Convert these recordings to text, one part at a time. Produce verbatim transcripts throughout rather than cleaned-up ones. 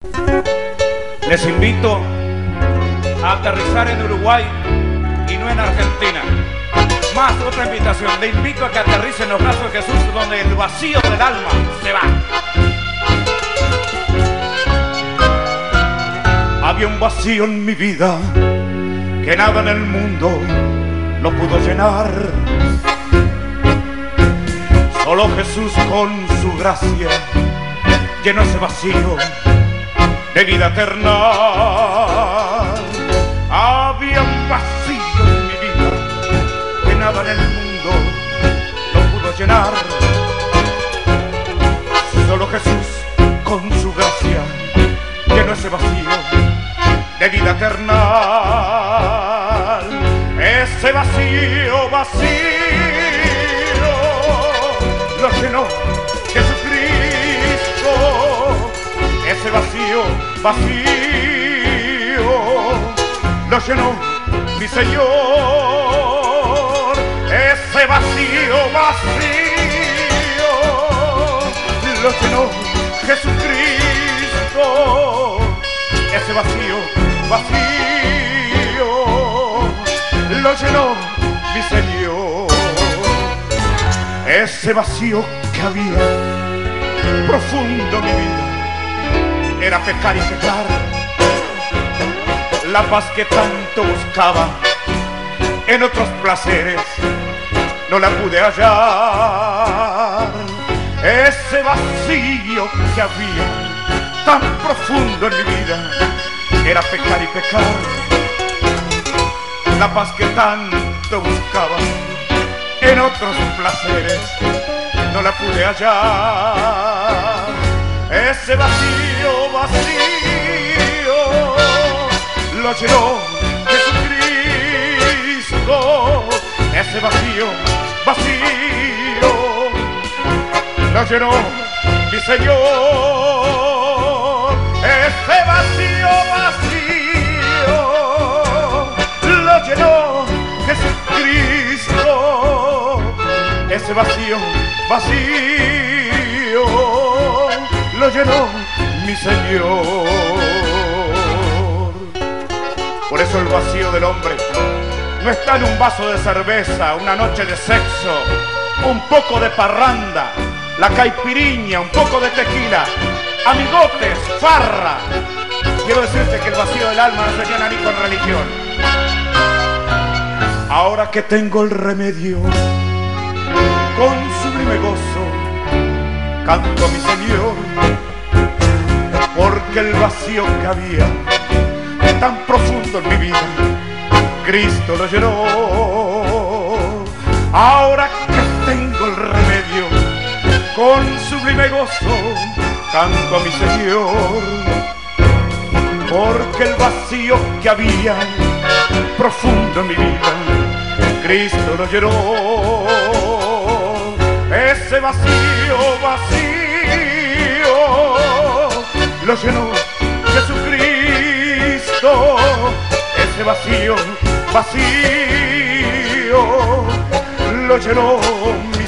Les invito a aterrizar en Uruguay y no en Argentina. Más otra invitación, le invito a que aterrice en los brazos de Jesús, donde el vacío del alma se va. Había un vacío en mi vida que nada en el mundo lo pudo llenar. Solo Jesús con su gracia llenó ese vacío de vida eterna. Había un vacío en mi vida que nada en el mundo lo pudo llenar. Solo Jesús con su gracia llenó ese vacío de vida eterna. Ese vacío, vacío lo llenó Jesucristo. Ese vacío, vacío lo llenó mi Señor. Ese vacío, vacío lo llenó Jesucristo. Ese vacío, vacío lo llenó mi Señor. Ese vacío que había profundo en mi vida era pecar y pecar. La paz que tanto buscaba en otros placeres no la pude hallar. Ese vacío que había tan profundo en mi vida era pecar y pecar. La paz que tanto buscaba en otros placeres no la pude hallar. Ese vacío, vacío lo llenó Jesucristo. Ese vacío, vacío lo llenó mi Señor. Ese vacío, vacío lo llenó Jesucristo. Ese vacío, vacío lo llenó mi Señor. Por eso el vacío del hombre no está en un vaso de cerveza, una noche de sexo, un poco de parranda, la caipiriña, un poco de tequila, amigotes, farra. Quiero decirte que el vacío del alma no se llena ni con religión. Ahora que tengo el remedio, con sublime gozo canto a mi Señor, porque el vacío que había tan profundo en mi vida, Cristo lo llenó. Ahora que tengo el remedio, con sublime gozo canto a mi Señor, porque el vacío que había profundo en mi vida, Cristo lo llenó. Ese vacío, vacío lo llenó Jesucristo. Ese vacío, vacío lo llenó mi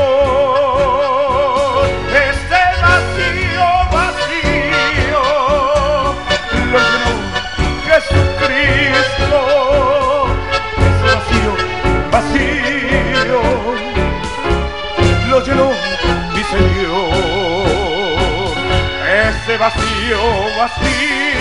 Señor. Ese vacío, vacío lo llenó Jesucristo. Ese vacío, vacío lo llenó mi Señor. Ese vacío, vacío